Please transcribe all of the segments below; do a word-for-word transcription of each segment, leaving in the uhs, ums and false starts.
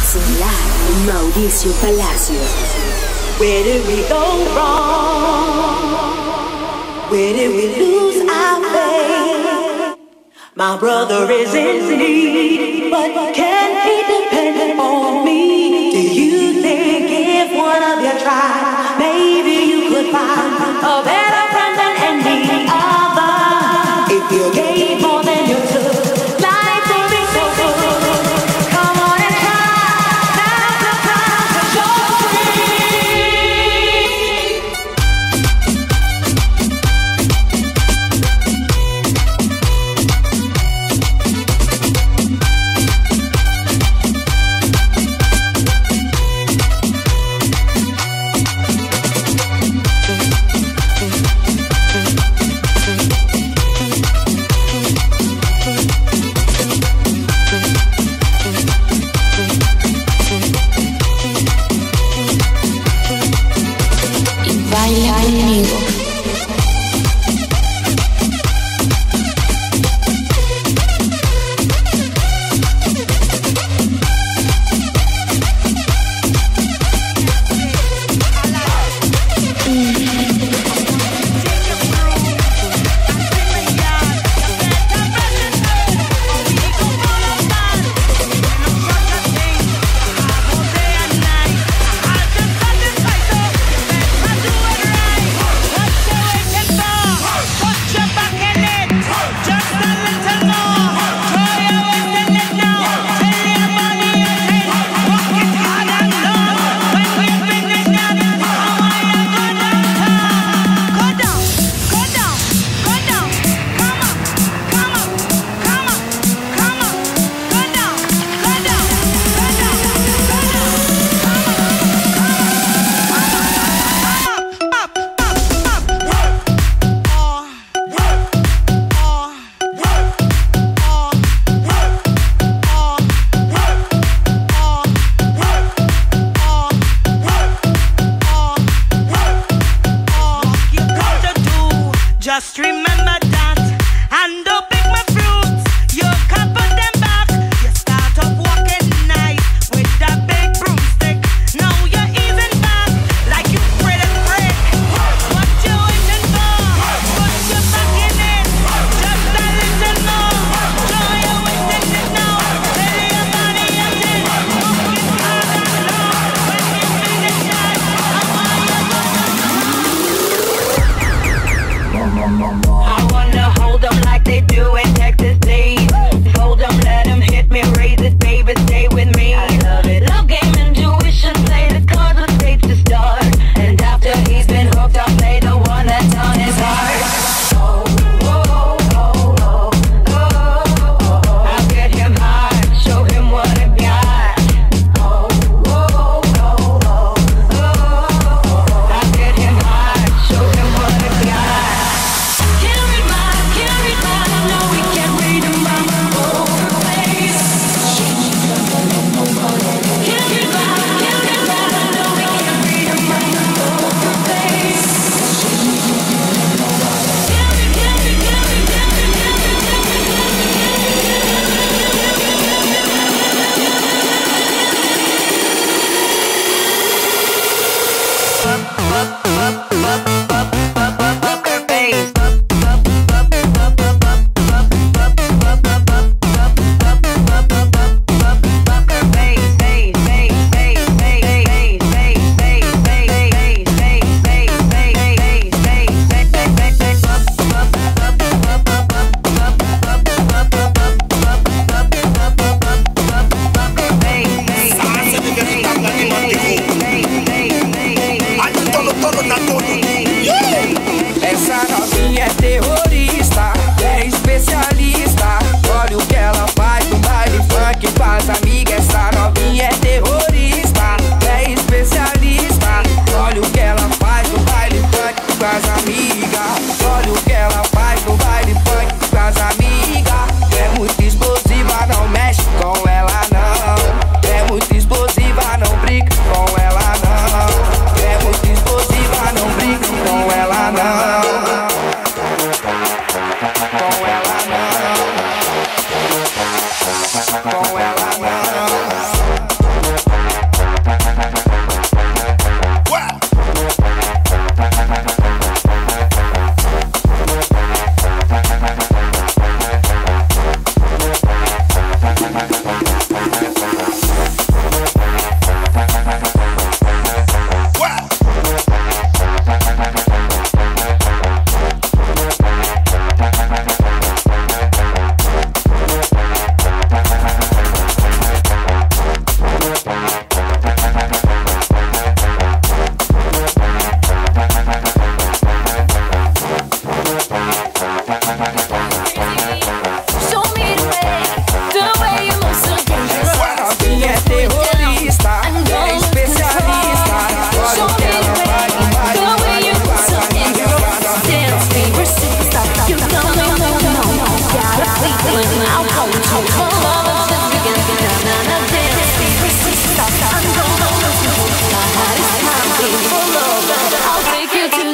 Mixing live with Mauricio Palacios. Where did we go wrong? Where did we lose our faith? My brother is in need, but can he depend on me? Do you think if one of you tried, maybe you could find a better friend than any other? If you gave more than you took, life would be so good. Come on and try, now's the time, 'cause you're just remember that, and don't pick my fruits. You can't put them back. You start off walking nice with that big broomstick. Now you're easing back like you afraid of break. What you waiting for? Put your back in it. Just a little more. Show you wasting it now. Tell your body you're dead. Walking hard and long. When you feel the shine, how are you I wanna hold them like they do in Texas, please. Fold them, let them hit me, raise it, baby, stay with me. I love it. Love game, intuition, play the cards with faith to start. And after he's been hooked, I'll play the one that's on his heart. Oh, oh, oh, oh, oh, oh. I'll get him hard, show him what I got. Oh, oh, oh, oh, oh. I'll get him hard, show him what I got. Can't read my, can't read my, no, we can't read him by my poker face. Can't read my, can't read my, no, we can't read him by my poker face. Can't read, can't read, can't read, can't read, can't poker face. Essa novinha é terrorista, é especialista. Olha o que ela faz no baile funk com as amigas. Essa novinha é terrorista, é especialista. Olha o que ela faz no baile funk com as amigas. Olha o que ela faz no baile funk com as amigas. É muito explosiva, não mexe com ela não. É muito explosiva, não brinca com ela não. É muito explosiva, não brinca com ela não. Com ela não. Com ela não.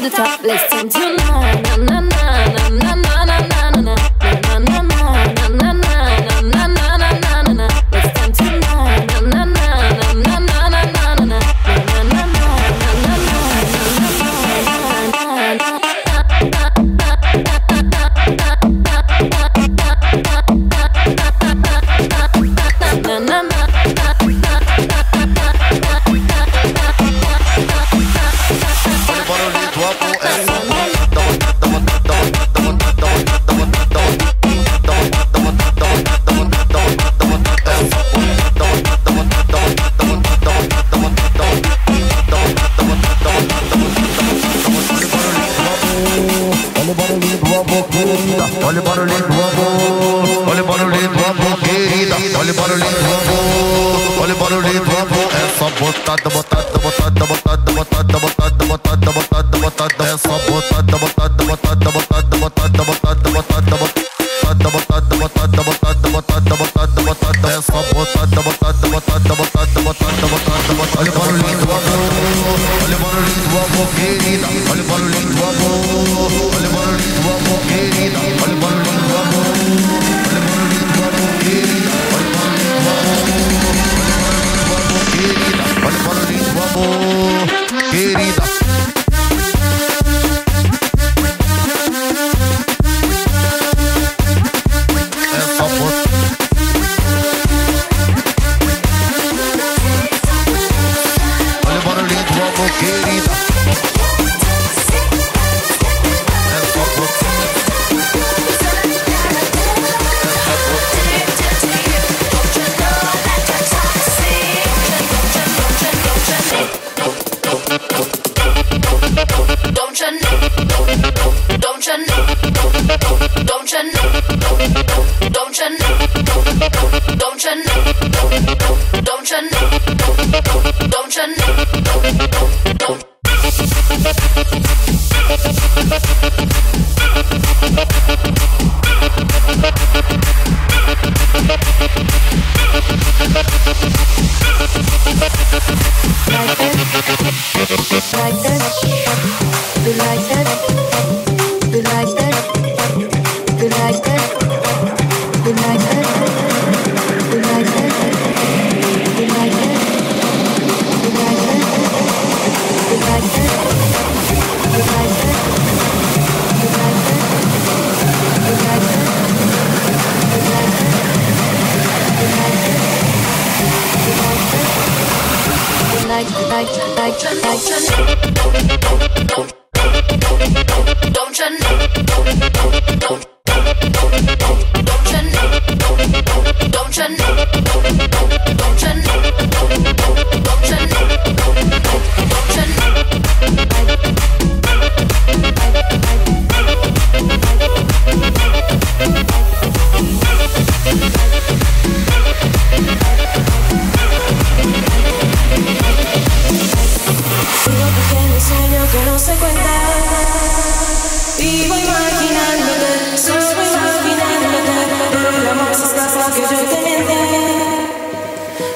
the top. Listen to na na na na na na na na na na na na na na na na na na na. Listen to na na na na na na na na na na na. Olha o barulhinho do amor, olha o barulhinho do amor, querida. Olha o barulhinho do amor, olha o barulhinho do amor. É só botada, botada, botada, botada, botada, botada, botada, botada, botada. É só botada, botada, botada, botada, botada, botada, botada, botada, botada, botada, botada, botada, botada, botada. É só botada, botada, botada, botada, botada, botada, botada. Olha o barulhinho do amor, olha o barulhinho do amor, querida. Olha o barulhinho do amor, olha o barulhinho do amor, querida. Olha o barulhinho do amor, olha o barulhinho do amor, querida. Olha o barulhinho do amor, querida. Olha o barulhinho do amor, querida. É só por... Olha o barulhinho do amor, querida. É só por... Don't you know? Don't you know? Don't you know? Don't you know? Don't you know? Don't you know? Don't you know? Don't. Like this, you like that, you like that, you like that, you like that, you like that, you like that, you like that, you like that, you like that, you like that, you like that, you like that. Like, like, like, Don't you know? Don't don't you know? Don't you know? Don't you know? Don't you know? Don't you know? Vivo pequeño sueño que no se cuenta. Vivo imaginándote, solo imaginándote. Pero el amor es escasa que yo te miente.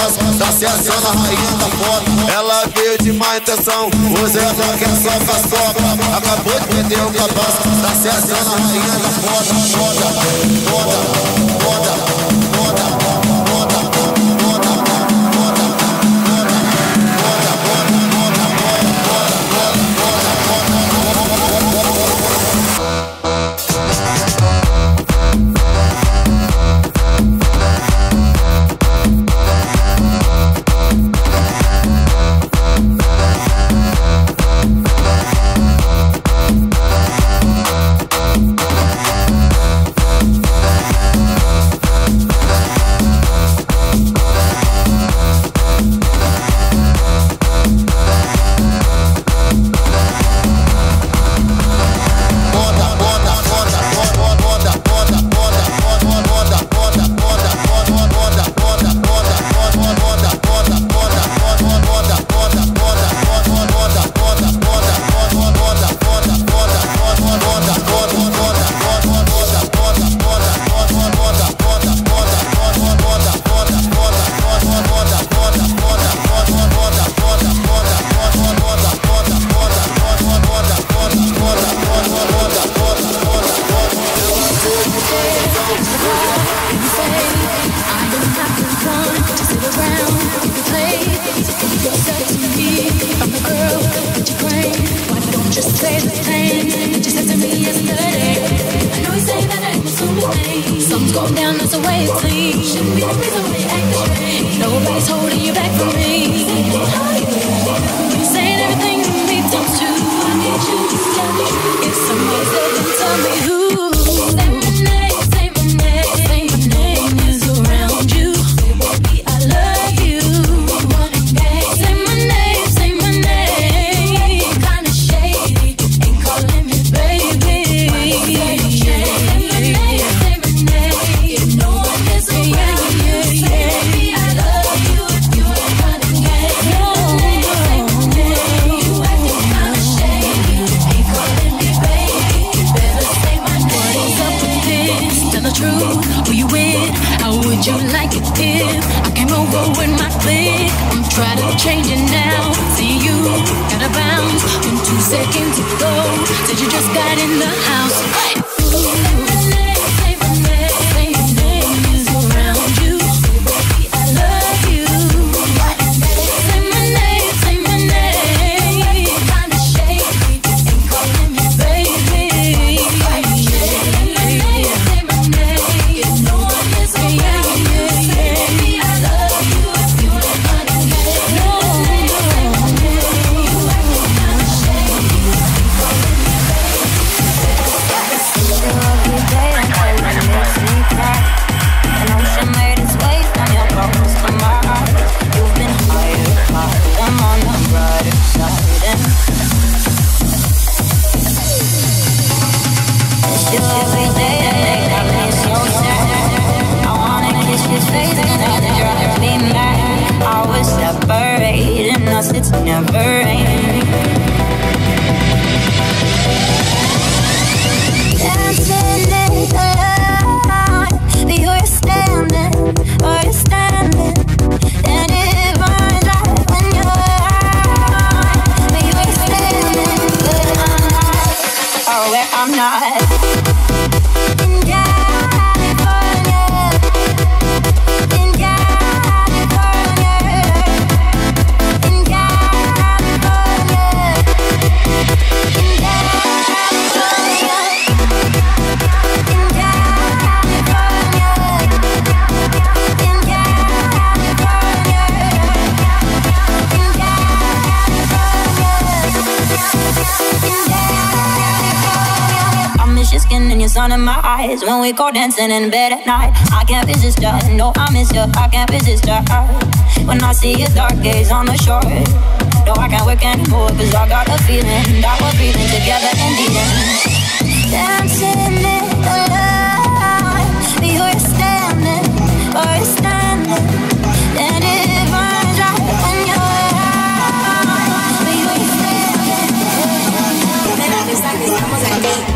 passo, tá se achando a rainha da foto. Ela veio de má intenção, hoje ela quer só caçoca. Acabou de perder o cabaço, tá se achando a rainha da foto. Foda, foda, foda, foda, foda, foda, foda, Something's going down, that's the way it seems. Shouldn't be the reason why you act this way. Nobody's holding you back from me. Saying everything to me times two. I need you to tell me true. If somebody's there, then tell me who. Say my name, say my name, say my name is around you. Baby, I love you. Say my name, say my name. Kinda shady, ain't calling me baby. Who you with? How would you like it if I came over with my clique? I'm trying to change it now. See you, gotta bounce. When two seconds ago, said you just got in the house. Ooh. It's never ending. Dancing in the light, but you're standing, or you're standing. And it burns right when you're out, but you're standing. But I'm not, or where I'm not. In California, in California. And your sun in my eyes when we go dancing in bed at night. I can't resist ya, no I miss ya. I can't resist ya. When I see your dark gaze on the shore, no I can't work anymore, cause I got a feeling that we're breathing together in the end. Dancing in the light, you're standing, or you're standing. And it burns right when you're out, but you're standing. Ven a pensar que estamos aquí.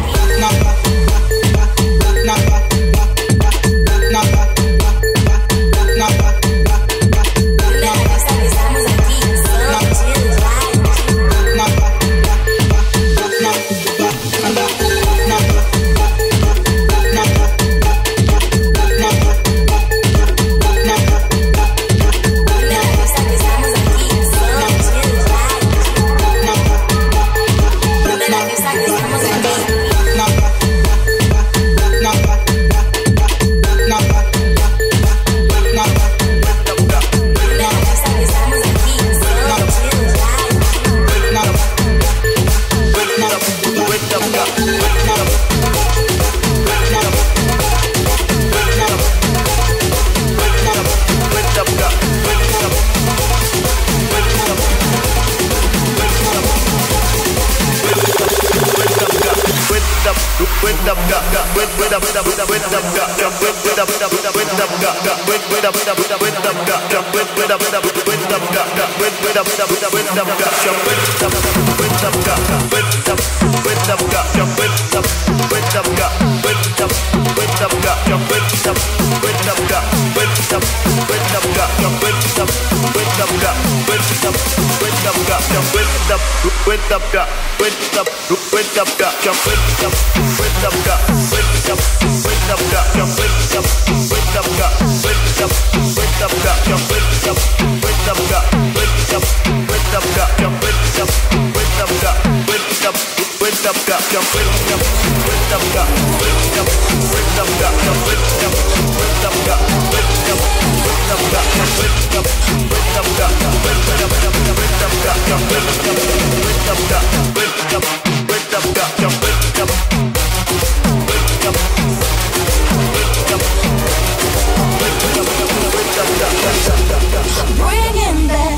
Bringing back,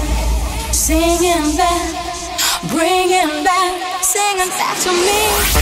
singing back, bringing back, singing back to me.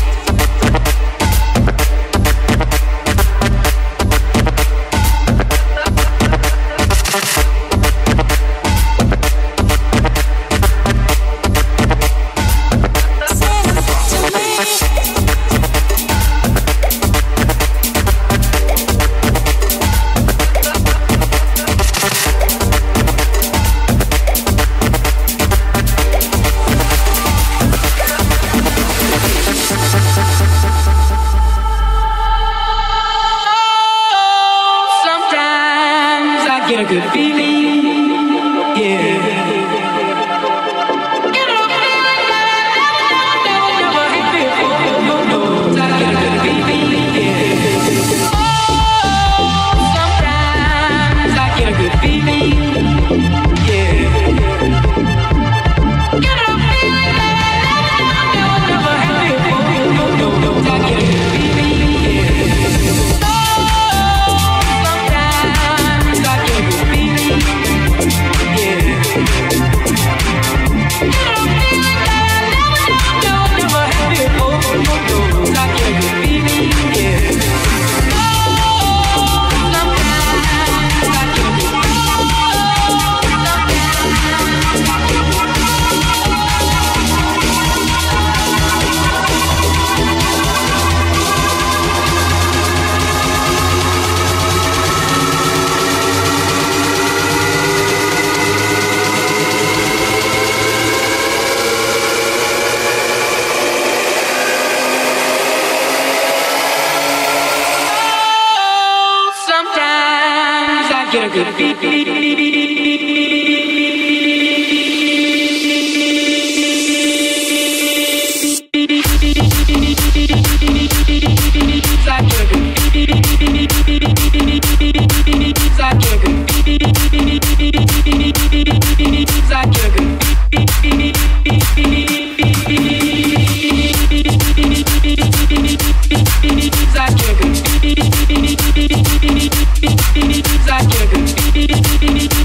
Zack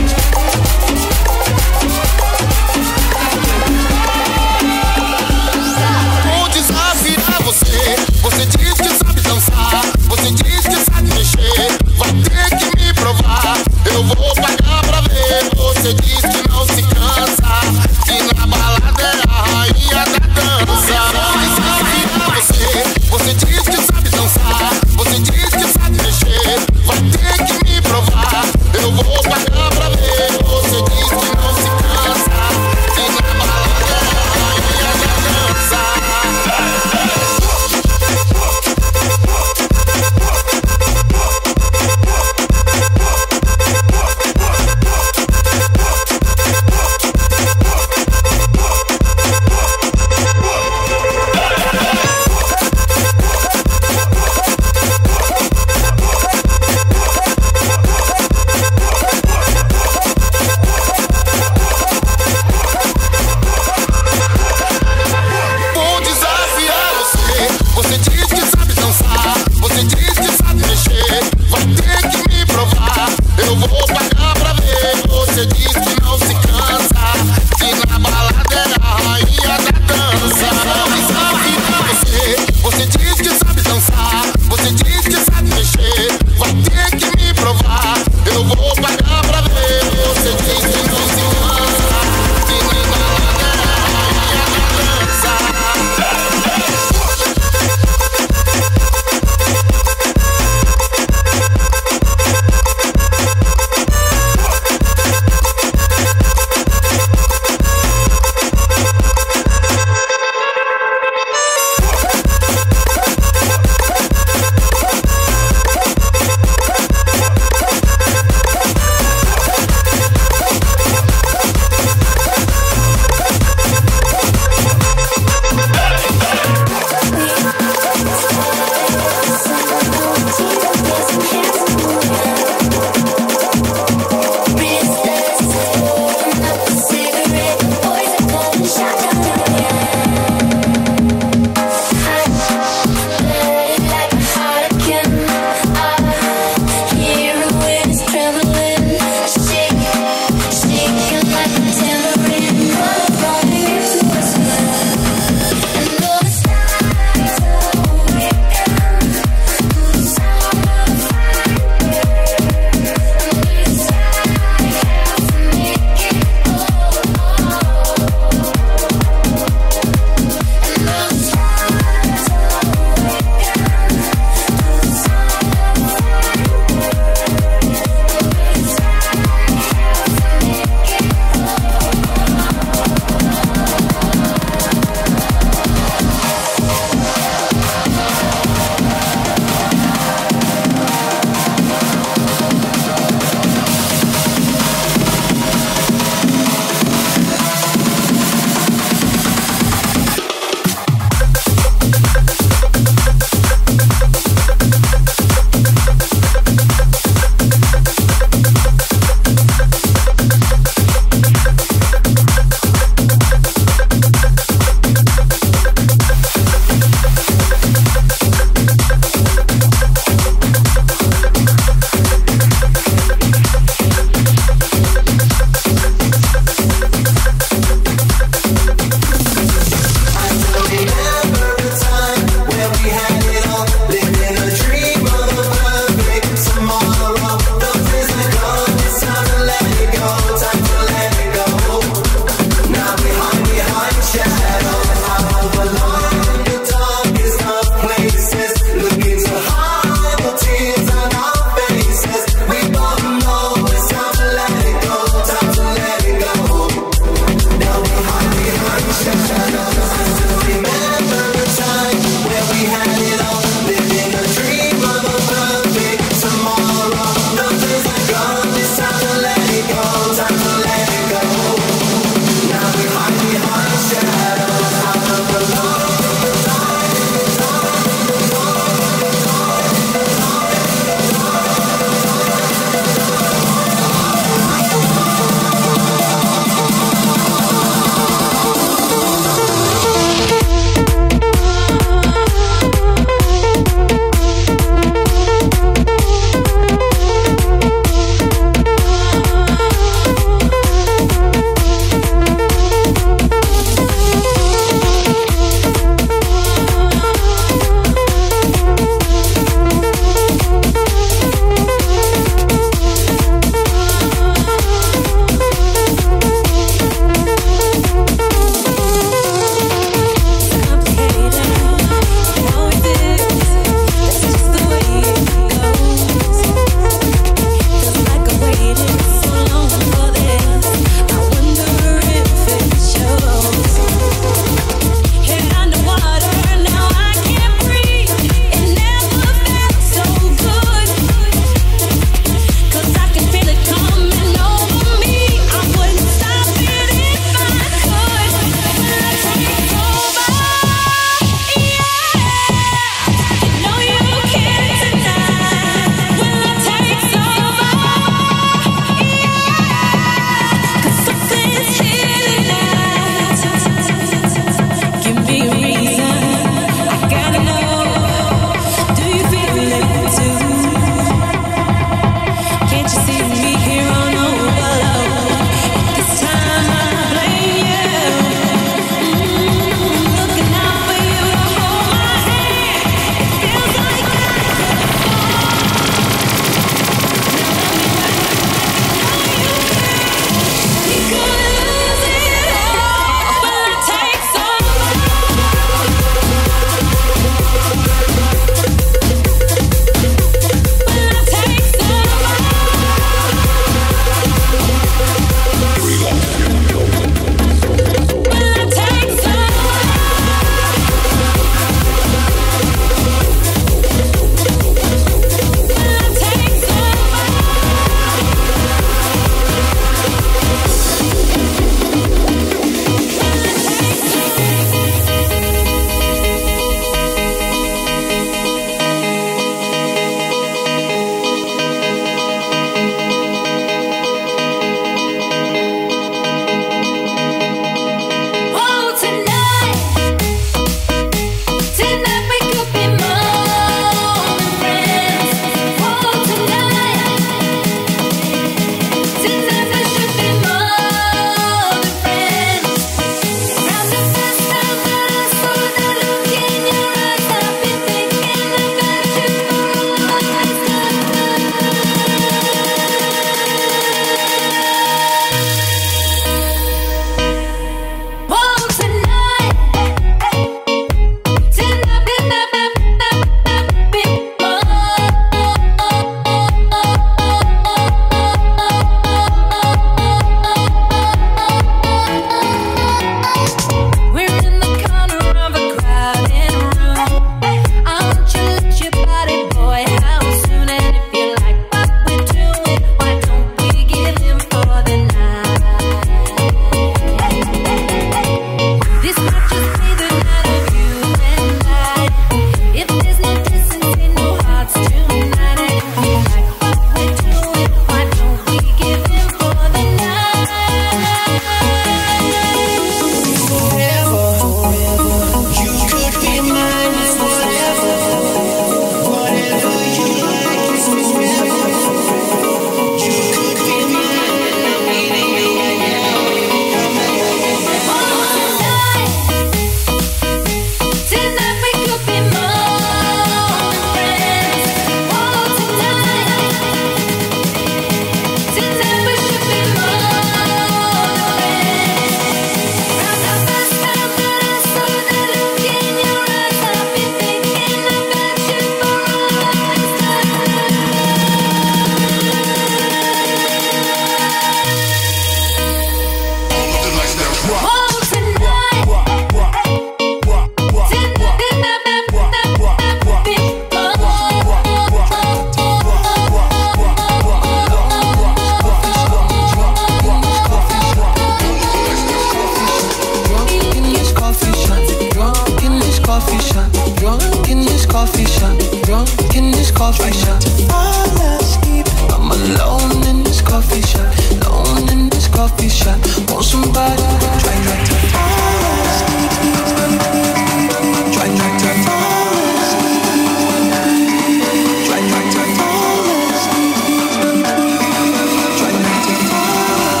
coffee shop. Fall asleep, I'm alone in this coffee shop. Alone in this coffee shop. Want somebody try not to fall asleep. Try not to fall asleep. Try not to fall asleep. Try not to fall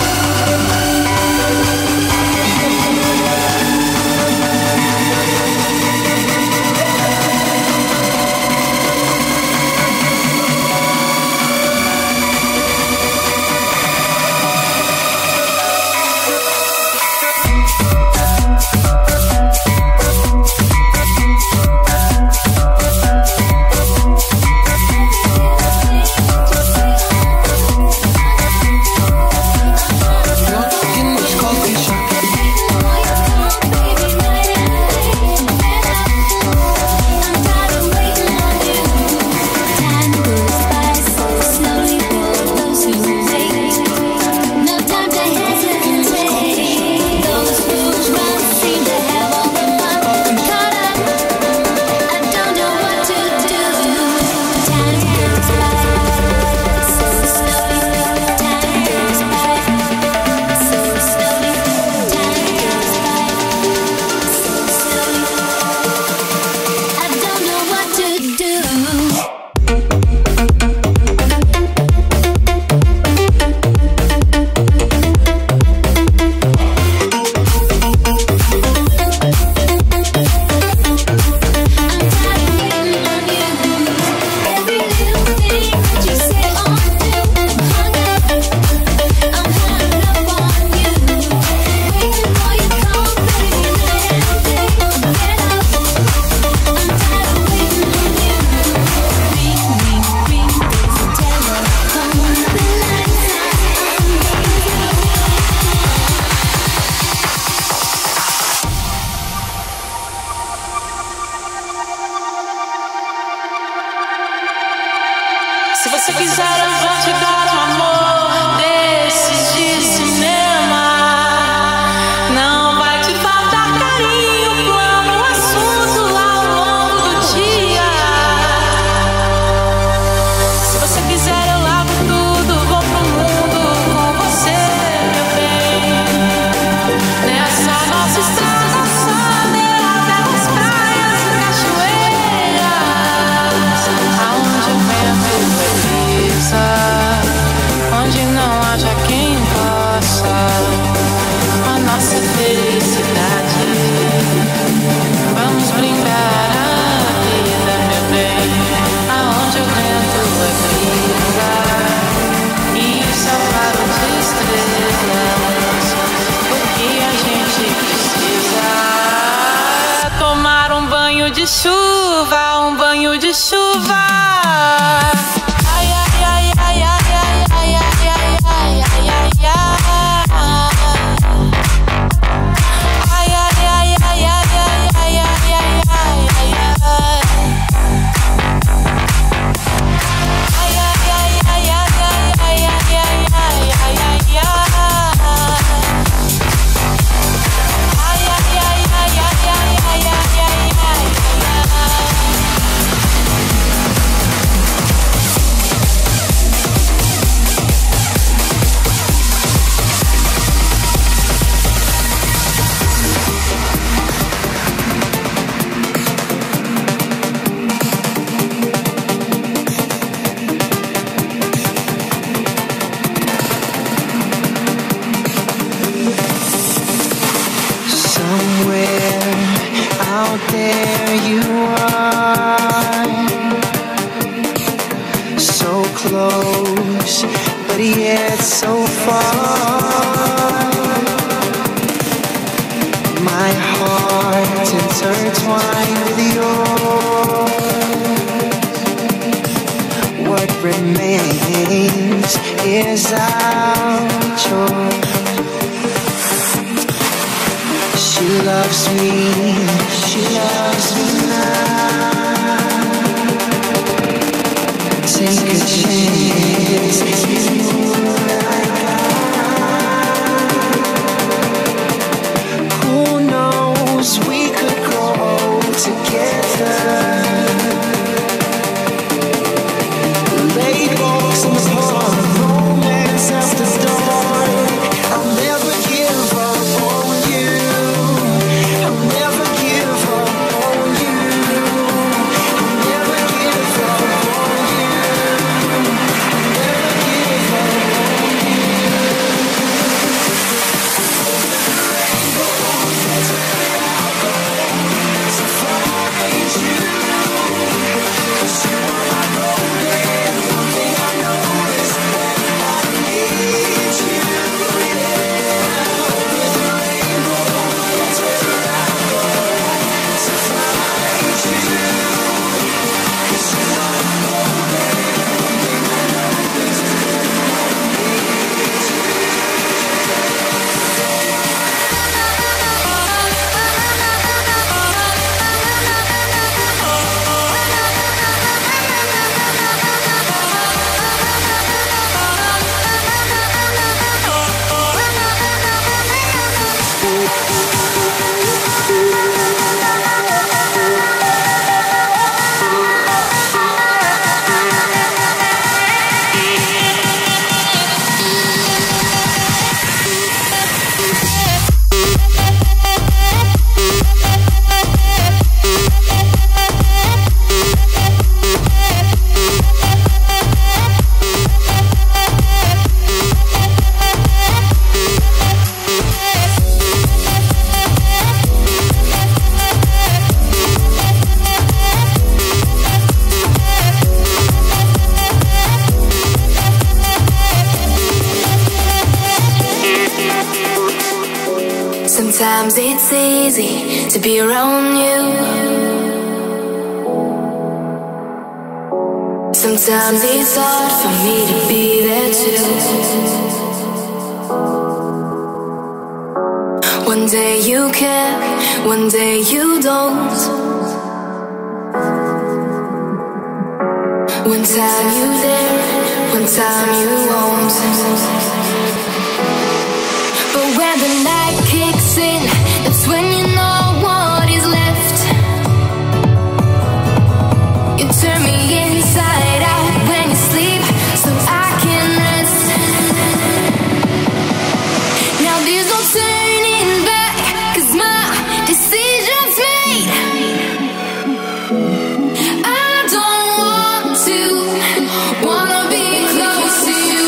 de chuva, um banho de chuva. Ai, ai, ai, ai, ai, ai, ai, ai, ai, ai, ai, ai. Ai, ai, ai, ai, ai, ai, ai, ai, ai, ai, ai. Ai, ai, ai, ai, ai, ai, ai, ai, ai, ai, ai, ai, ai. There you are, so close, but yet so far. My heart intertwined with yours. What remains is our choice. She loves me, she loves me now. Take a chance, it's you like I. Who knows, we could grow together. Sometimes it's easy to be around you. Sometimes it's hard for me to be there too. One day you care, one day you don't. One time you there, one time you won't. But when the night kicks in, that's when you know what is left. You turn me inside out when you sleep, so I can rest. Now there's no turning back, 'cause my decision's made. I don't want to, wanna be close to you.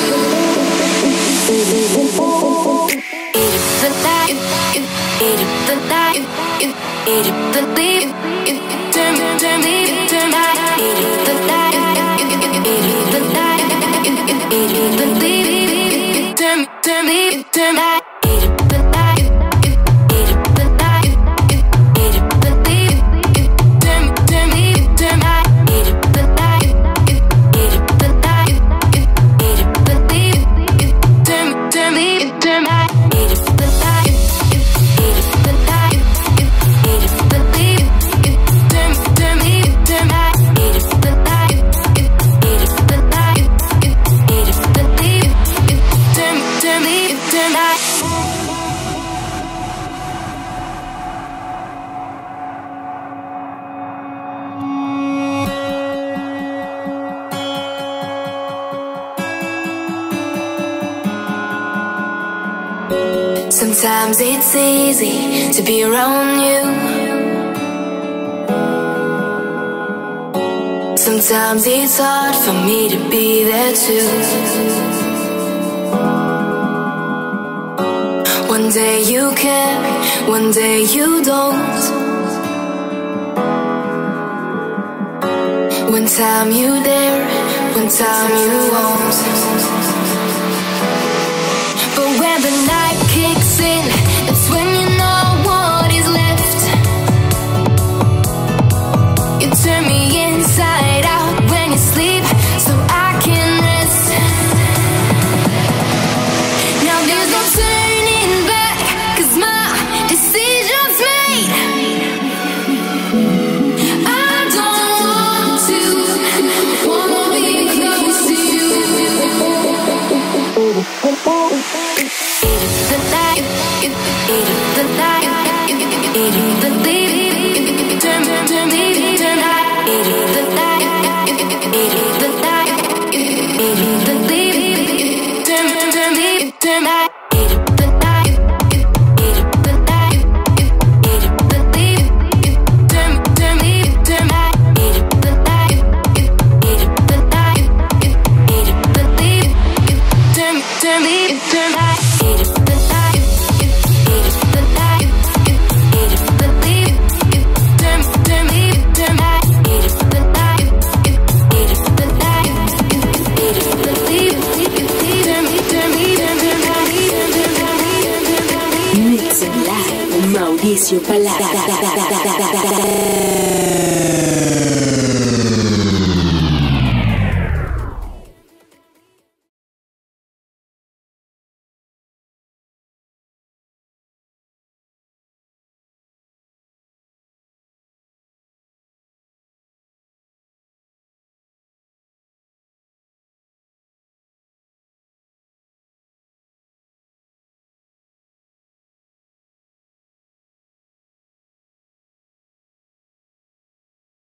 The night, the night, the night, turn me, turn me, turn my, the night, the night, the night, turn me, turn me, turn my, the night, the night, the night, turn me, turn me, turn my, the night, the night, the night, turn me, turn me, turn my. Sometimes it's easy to be around you. Sometimes it's hard for me to be there too. One day you care, one day you don't. One time you there, one time you won't. But when the night kicks in, it's when you know what is left. You turn me inside out when you sleep, so I can rest. Now there's no turning back, 'cause my decision's made. I don't want to, wanna be close to you. The night, the night, the night, turn me, turn me, turn my, the night, the night, the night, turn me, turn me, turn my, the night, the night, the night, turn me, turn me, turn my, the night, the night, the night, turn me, turn me, turn my. Mauricio Palacio.